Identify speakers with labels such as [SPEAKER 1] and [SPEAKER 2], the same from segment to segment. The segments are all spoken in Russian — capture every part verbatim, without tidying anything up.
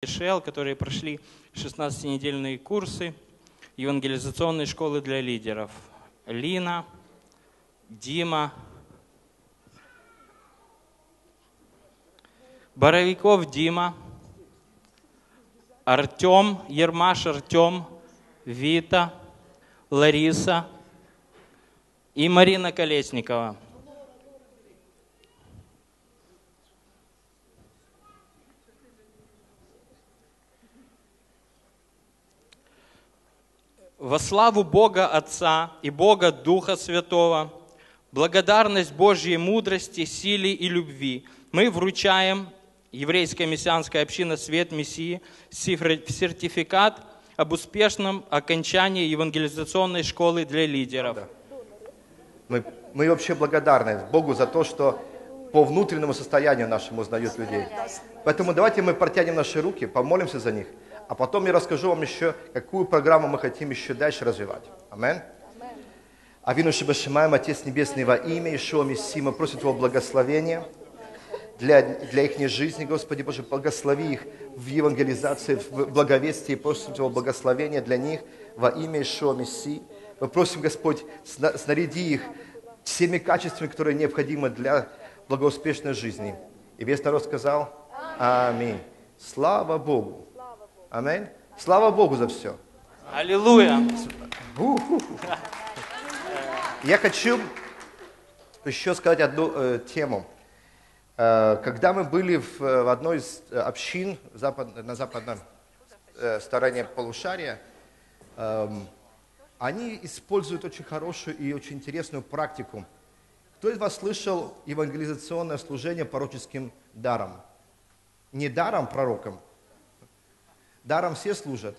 [SPEAKER 1] Шел, которые прошли шестнадцатинедельные курсы евангелизационной школы для лидеров. Лина, Дима, Боровиков Дима, Артем, Ермаш Артем, Вита, Лариса и Марина Колесникова. Во славу Бога Отца и Бога Духа Святого, благодарность Божьей мудрости, силе и любви мы вручаем Еврейская мессианская община «Свет Мессии» сертификат об успешном окончании евангелизационной школы для лидеров.
[SPEAKER 2] Мы, мы вообще благодарны Богу за то, что по внутреннему состоянию нашему узнают людей. Поэтому давайте мы протянем наши руки, помолимся за них, а потом я расскажу вам еще, какую программу мы хотим еще дальше развивать. Аминь. Авину Шебашимаем, Отец Небесный, во имя Ишуа Мессии, мы просим Твоего благословения для, для их жизни, Господи Боже, благослови их в евангелизации, в благовестии, просим Твоего благословения для них во имя Ишуа Мессии. Мы просим, Господь, снаряди их всеми качествами, которые необходимы для благоуспешной жизни. И весь народ сказал аминь. Слава Богу. Аминь. Слава Богу за все.
[SPEAKER 1] Аллилуйя.
[SPEAKER 2] Я хочу еще сказать одну э, тему. Э, когда мы были в, в одной из общин запад, на западной э, стороне полушария, э, они используют очень хорошую и очень интересную практику. Кто из вас слышал евангелизационное служение пророческим даром? Не даром пророком, даром все служат,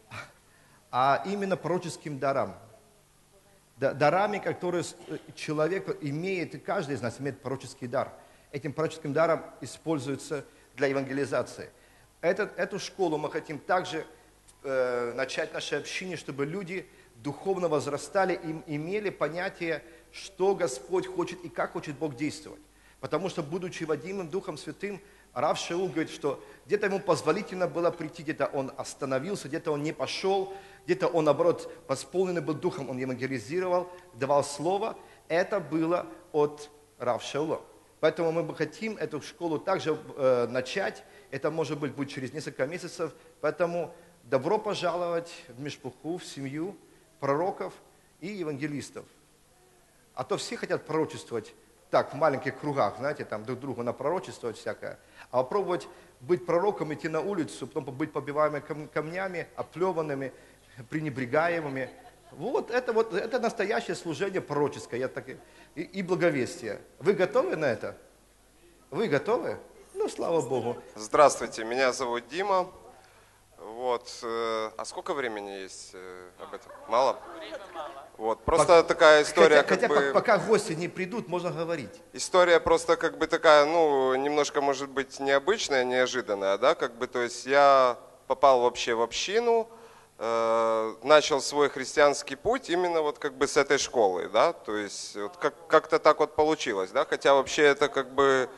[SPEAKER 2] а именно пророческим даром. Дарами, которые человек имеет, и каждый из нас имеет пророческий дар. Этим пророческим даром используется для евангелизации. Этот, эту школу мы хотим также э, начать в нашей общине, чтобы люди духовно возрастали и имели понятие, что Господь хочет и как хочет Бог действовать. Потому что, будучи водимым Духом Святым, Рав Шаул говорит, что где-то ему позволительно было прийти, где-то он остановился, где-то он не пошел, где-то он, наоборот, восполненный был Духом, он евангелизировал, давал слово. Это было от Рав Шаула. Поэтому мы хотим эту школу также э, начать. Это, может быть, будет через несколько месяцев. Поэтому добро пожаловать в Мишпуху, в семью пророков и евангелистов. А то все хотят пророчествовать так, в маленьких кругах, знаете, там друг другу напророчествовать всякое. А попробовать быть пророком, идти на улицу, потом быть побиваемыми камнями, оплеванными, пренебрегаемыми. Вот это, вот, это настоящее служение пророческое я так и, и, и благовестие. Вы готовы на это? Вы готовы? Ну, слава Богу.
[SPEAKER 3] Здравствуйте, меня зовут Дима. Вот, э, а сколько времени есть э, об этом? Мало? Вот, просто
[SPEAKER 2] пока,
[SPEAKER 3] такая история,
[SPEAKER 2] хотя,
[SPEAKER 3] как
[SPEAKER 2] хотя
[SPEAKER 3] бы...
[SPEAKER 2] пока гости не придут, можно говорить.
[SPEAKER 3] История просто как бы такая, ну, немножко, может быть, необычная, неожиданная, да, как бы, то есть я попал вообще в общину, э, начал свой христианский путь именно вот как бы с этой школы, да, то есть вот как, как-то так вот получилось, да, хотя вообще это как бы...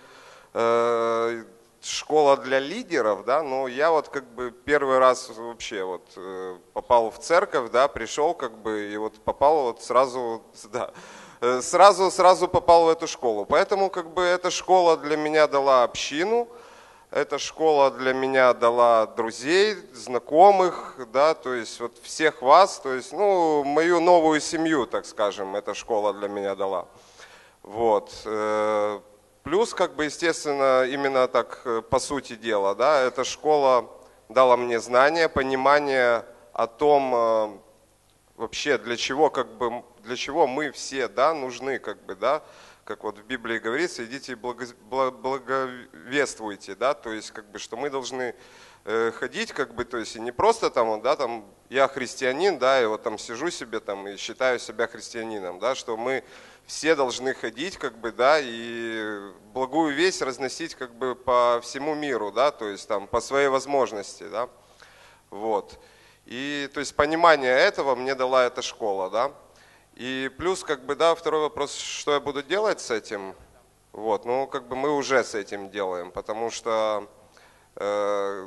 [SPEAKER 3] Э, школа для лидеров, да, но я вот как бы первый раз вообще вот э, попал в церковь, да, пришел как бы и вот попал вот сразу, да, э, сразу, сразу попал в эту школу. Поэтому как бы эта школа для меня дала общину, эта школа для меня дала друзей, знакомых, да, то есть вот всех вас, то есть, ну, мою новую семью, так скажем, эта школа для меня дала. Вот. Э, Плюс, как бы, естественно, именно так, по сути дела, да, эта школа дала мне знания, понимание о том, вообще, для чего, как бы, для чего мы все, да, нужны, как бы, да, как вот в Библии говорится, идите и благо, благовествуйте, да, то есть, как бы, что мы должны э, ходить, как бы, то есть, и не просто там, да, там, я христианин, да, и вот там сижу себе там и считаю себя христианином, да, что мы все должны ходить, как бы, да, и благую весть разносить, как бы, по всему миру, да, то есть, там, по своей возможности, да, вот. И, то есть, понимание этого мне дала эта школа, да. И плюс, как бы, да, второй вопрос, что я буду делать с этим, вот, ну, как бы, мы уже с этим делаем, потому что, э,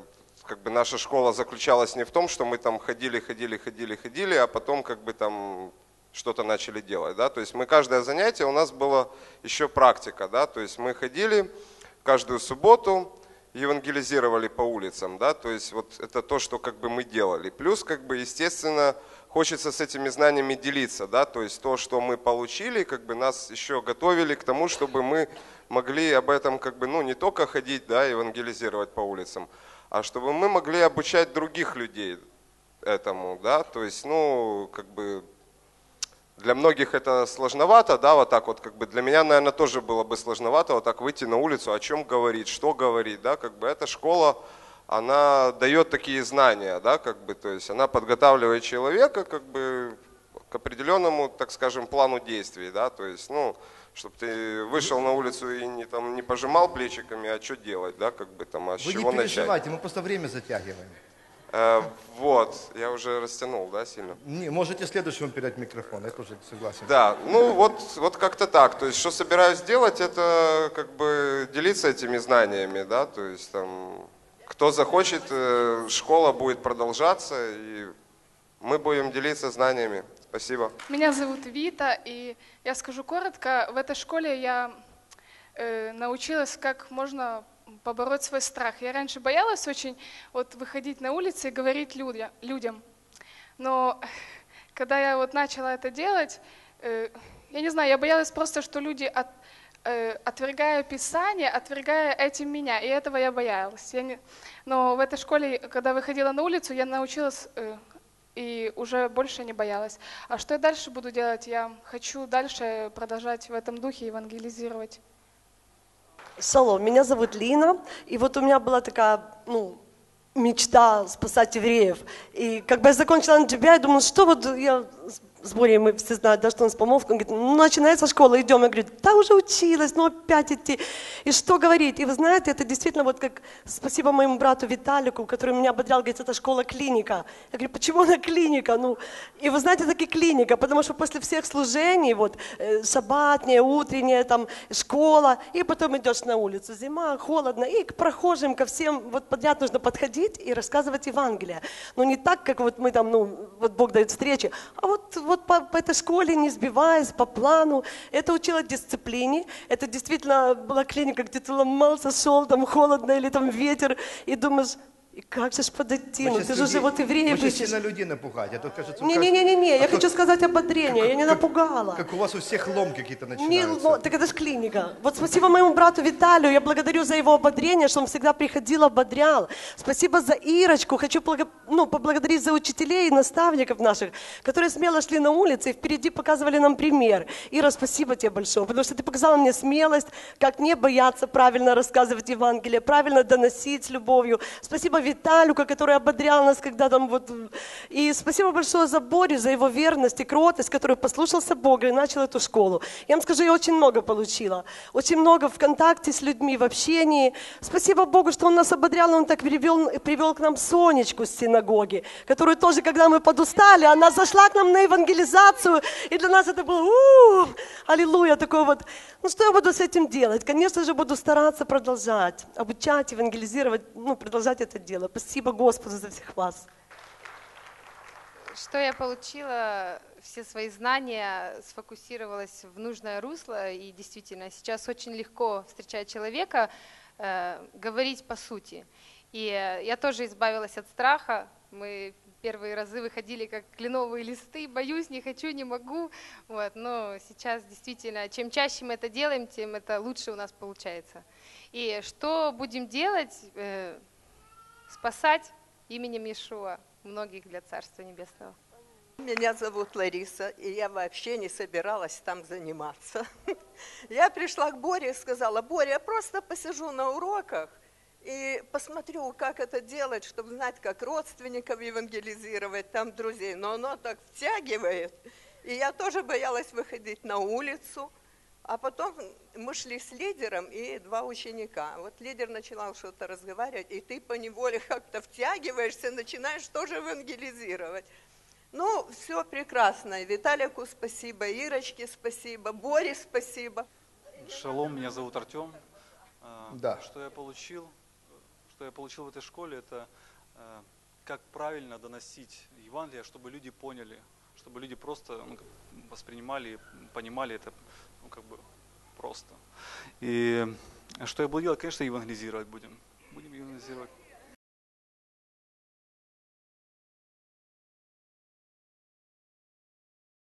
[SPEAKER 3] как бы наша школа заключалась не в том, что мы там ходили, ходили, ходили, ходили, а потом как бы там что-то начали делать, да, то есть мы каждое занятие, у нас была еще практика, да, то есть мы ходили каждую субботу, евангелизировали по улицам, да, то есть вот это то, что как бы мы делали. Плюс, как бы, естественно, хочется с этими знаниями делиться, да, то есть то, что мы получили, как бы нас еще готовили к тому, чтобы мы могли об этом, как бы, ну, не только ходить, да, евангелизировать по улицам, а чтобы мы могли обучать других людей этому, да, то есть, ну, как бы, для многих это сложновато, да, вот так вот, как бы для меня, наверное, тоже было бы сложновато вот так выйти на улицу, о чем говорить, что говорить, да, как бы эта школа, она дает такие знания, да, как бы, то есть она подготавливает человека, как бы, к определенному, так скажем, плану действий, да, то есть, ну, чтобы ты вышел на улицу и не, там, не пожимал плечиками, а что делать, да, как бы там, а с
[SPEAKER 2] Вы
[SPEAKER 3] чего
[SPEAKER 2] не
[SPEAKER 3] начать.
[SPEAKER 2] переживайте, мы просто время затягиваем.
[SPEAKER 3] Э, вот, я уже растянул, да, сильно?
[SPEAKER 2] Не, можете следующему передать микрофон, я тоже согласен.
[SPEAKER 3] Да, ну вот, вот как-то так. То есть, что собираюсь делать, это как бы делиться этими знаниями, да, то есть там, кто захочет, э, школа будет продолжаться, и мы будем делиться знаниями. Спасибо.
[SPEAKER 4] Меня зовут Вита, и я скажу коротко, в этой школе я э, научилась, как можно побороть свой страх. Я раньше боялась очень вот выходить на улицы и говорить людя, людям, но когда я вот начала это делать, э, я не знаю, я боялась просто, что люди от, э, отвергая Писание, отвергая этим меня, и этого я боялась. Я не... Но в этой школе, когда выходила на улицу, я научилась э, и уже больше не боялась. А что я дальше буду делать? Я хочу дальше продолжать в этом духе евангелизировать.
[SPEAKER 5] Шалом, меня зовут Лина, и вот у меня была такая, ну, мечта спасать евреев. И как бы я закончила эн джи би ай, думаю, что вот я с Борей, мы все знают, да, что у нас помолвка, он говорит, ну, начинается школа, идем. Я говорю, да, уже училась, ну, опять идти. И что говорить? И вы знаете, это действительно вот как, спасибо моему брату Виталику, который меня ободрял, говорит, это школа-клиника. Я говорю, почему она клиника? Ну, и вы знаете, таки клиника, потому что после всех служений, вот, шаббатнее, утреннее, там, школа, и потом идешь на улицу, зима, холодно, и к прохожим, ко всем вот подряд нужно подходить и рассказывать Евангелие. Но не так, как вот мы там, ну, вот Бог дает встречи, а вот, вот по, по этой школе, не сбиваясь, по плану. Это учило дисциплине. Это действительно была клиника, где ты ломался, шел, там холодно или там ветер, и думаешь, и как же ж подойти? Ну, ты же уже вот евреев
[SPEAKER 2] Вы
[SPEAKER 5] ищешь.
[SPEAKER 2] сильно людей напугать, а то кажется...
[SPEAKER 5] Не-не-не, я
[SPEAKER 2] а
[SPEAKER 5] хочу
[SPEAKER 2] то,
[SPEAKER 5] сказать ободрение,
[SPEAKER 2] как,
[SPEAKER 5] я не
[SPEAKER 2] как,
[SPEAKER 5] напугала.
[SPEAKER 2] Как у вас у всех лом какие-то
[SPEAKER 5] Не,
[SPEAKER 2] начинаются.
[SPEAKER 5] ну, так это же клиника. Вот спасибо моему брату Виталию, я благодарю за его ободрение, что он всегда приходил, ободрял. Спасибо за Ирочку, хочу благо, ну, поблагодарить за учителей и наставников наших, которые смело шли на улице и впереди показывали нам пример. Ира, спасибо тебе большое, потому что ты показала мне смелость, как не бояться правильно рассказывать Евангелие, правильно доносить с любовью. Спасибо Виталию, который ободрял нас, когда там вот... И спасибо большое за Борю, за его верность и кротость, который послушался Бога и начал эту школу. Я вам скажу, я очень много получила. Очень много в контакте с людьми, в общении. Спасибо Богу, что Он нас ободрял, Он так привел, привел к нам Сонечку с синагоги, которую тоже, когда мы подустали, она зашла к нам на евангелизацию, и для нас это было у-у-у, аллилуйя, такой вот. Ну что я буду с этим делать? Конечно же, буду стараться продолжать, обучать, евангелизировать, ну, продолжать это дело. Спасибо Господу за всех вас.
[SPEAKER 6] Что я получила, все свои знания, сфокусировалась в нужное русло, и действительно сейчас очень легко встречать человека, э, говорить по сути. И я тоже избавилась от страха. Мы первые разы выходили как кленовые листы, боюсь, не хочу, не могу. Вот. Но сейчас действительно, чем чаще мы это делаем, тем это лучше у нас получается. И что будем делать? Э, спасать именем Иешуа многих для Царства Небесного.
[SPEAKER 7] Меня зовут Лариса, и я вообще не собиралась там заниматься. Я пришла к Боре и сказала, Боря, я просто посижу на уроках и посмотрю, как это делать, чтобы знать, как родственников евангелизировать, там друзей. Но оно так втягивает. И я тоже боялась выходить на улицу. А потом мы шли с лидером и два ученика. Вот лидер начинал что-то разговаривать, и ты поневоле как-то втягиваешься, начинаешь тоже евангелизировать. Ну, все прекрасно. Виталику спасибо, Ирочке спасибо, Боре спасибо.
[SPEAKER 8] Шалом, меня зовут Артем.
[SPEAKER 2] Да.
[SPEAKER 8] Что я получил? Что я получил в этой школе, это э, как правильно доносить Евангелие, чтобы люди поняли, чтобы люди просто ну, воспринимали, понимали это ну, как бы просто. И что я буду делать? Конечно, евангелизировать будем. Будем евангелизировать.